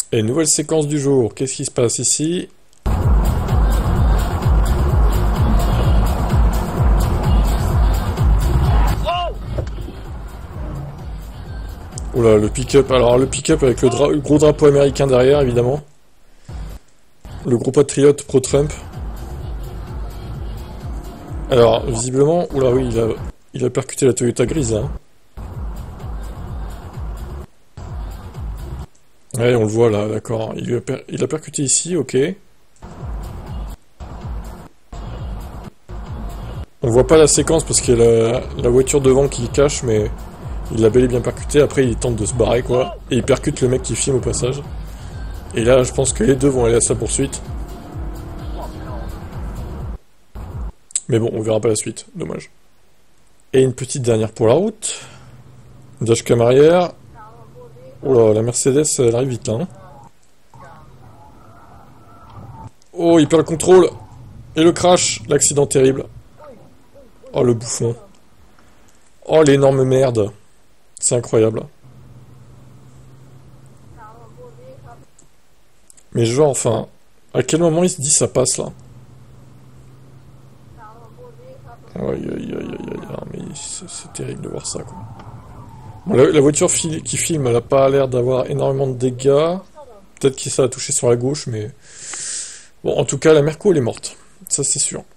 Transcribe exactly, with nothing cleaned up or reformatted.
Et nouvelle séquence du jour. Qu'est-ce qui se passe ici? Oula, le pick-up. Alors, le pick-up avec le, dra le gros drapeau américain derrière, évidemment. Le gros patriote pro-Trump. Alors, visiblement... Oula, oui, il a, il a percuté la Toyota grise, là. Ouais, on le voit, là, d'accord. Il, a per il a percuté ici, ok. On voit pas la séquence parce qu'il y a la, la voiture devant qui cache, mais... Il l'a bel et bien percuté, après il tente de se barrer, quoi. Et il percute le mec qui filme au passage. Et là, je pense que les deux vont aller à sa poursuite. Mais bon, on verra pas la suite, dommage. Et une petite dernière pour la route. Dashcam arrière. Oh là, la Mercedes, elle arrive vite là. Hein. Oh, il perd le contrôle. Et le crash, l'accident terrible. Oh, le bouffon. Oh, l'énorme merde. C'est incroyable. Mais genre, enfin, à quel moment il se dit ça passe là? Aïe aïe aïe aïe aïe, ah, mais c'est terrible de voir ça quoi. Bon, la, la voiture fil qui filme, elle a pas l'air d'avoir énormément de dégâts. Peut-être que ça a touché sur la gauche, mais... Bon, en tout cas, la Merco, elle est morte. Ça, c'est sûr.